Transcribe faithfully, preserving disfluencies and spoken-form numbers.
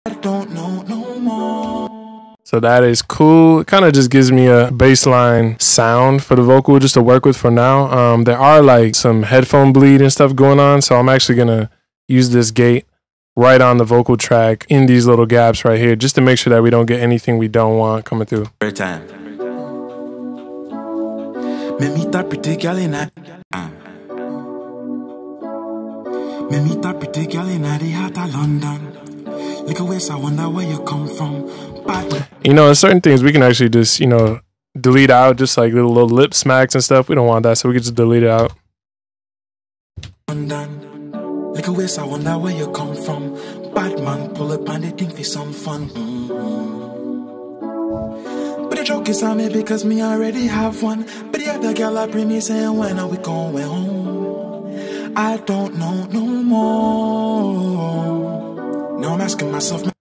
I don't know no more. So that is cool. It kind of just gives me a baseline sound for the vocal just to work with for now. Um, there are like some headphone bleed and stuff going on, so I'm actually gonna use this gate right on the vocal track in these little gaps right here, just to make sure that we don't get anything we don't want coming through. Every time. Me meet that pretty girl in a Me meet that pretty girl in the heart of London. Look at where I wonder where you come from. Bad. You know, certain things we can actually just, you know, delete out, just like little, little lip smacks and stuff. We don't want that, so we can just delete it out. London. Look at where I wonder where you come from. Bad man, pull up and they think for some fun. Mm-hmm. But the joke is on me because me already have one. But the other girl I bring me saying, when are we going home? I don't know no more. Now I'm asking myself.